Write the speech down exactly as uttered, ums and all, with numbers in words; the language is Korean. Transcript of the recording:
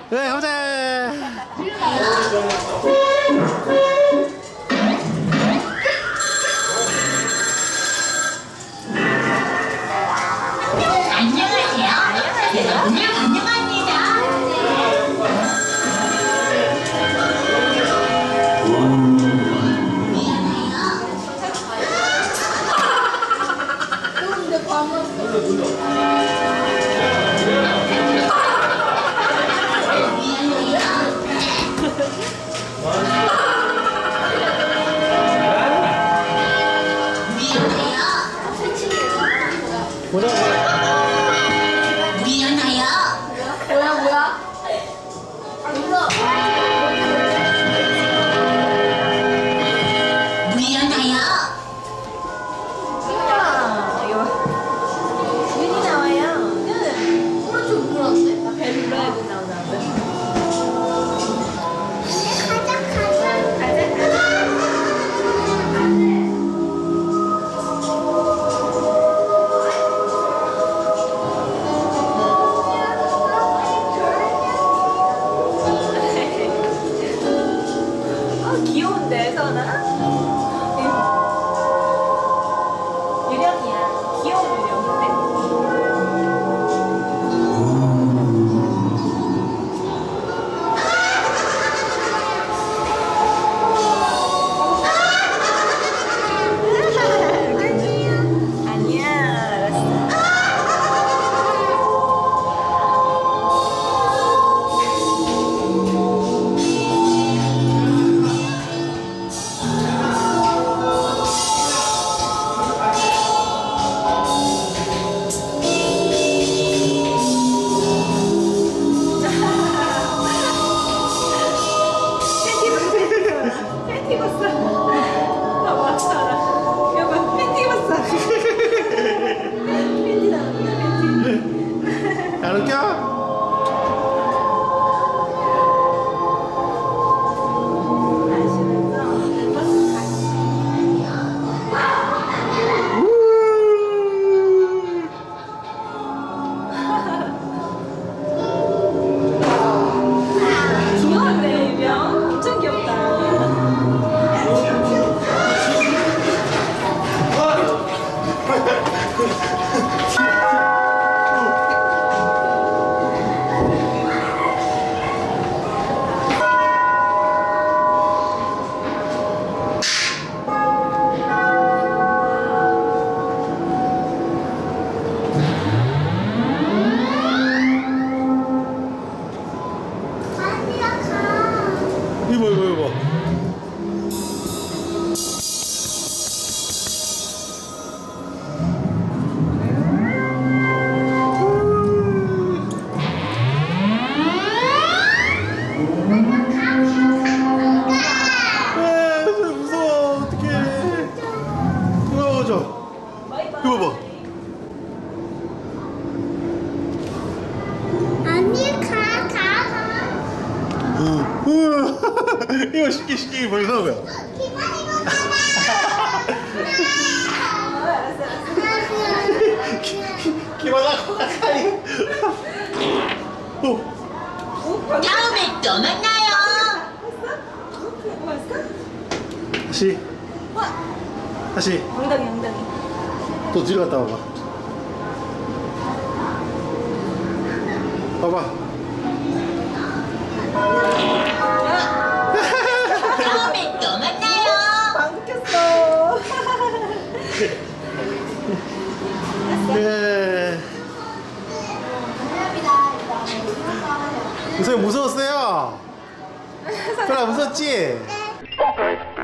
네, 가보자. 안녕하세요. 여러분을 환영합니다. 미안해요. 뭐야 뭐야? 미안해요. 주인이 나와요. 오른쪽 눌렀는데? 나 배 눌러야 돼 나오는데. 가자 가자. 가자 가자. 귀여운데 서나? 유령이야. 귀여운 유령인데. 아니야. 알았어. 팬티 입었어. 아 맞잖아. 여보 팬티 입었어. 팬티 나온다 팬티. 안 웃겨? 아시면서 버스 가. 귀여운데 유령 엄청 귀엽다. 이거 이거 이거. 아, 진짜 무서워. 어떡해. 이거 저. 이거 봐. 아니 가 가. 응. 우와. 이거 쉽게 쉽게 벌써 거야. 기다리고 가라. 알았어 알았어. 기만하고 가까이. 어. 다음에 또 만나요. 다시. 다시. 엉덩이 엉덩이. 또 뒤로 갔다 와봐. 봐봐. 다음에 또 만나요. 방구 꼈어. 네. 우선 무서웠어요. 그래 무섭지?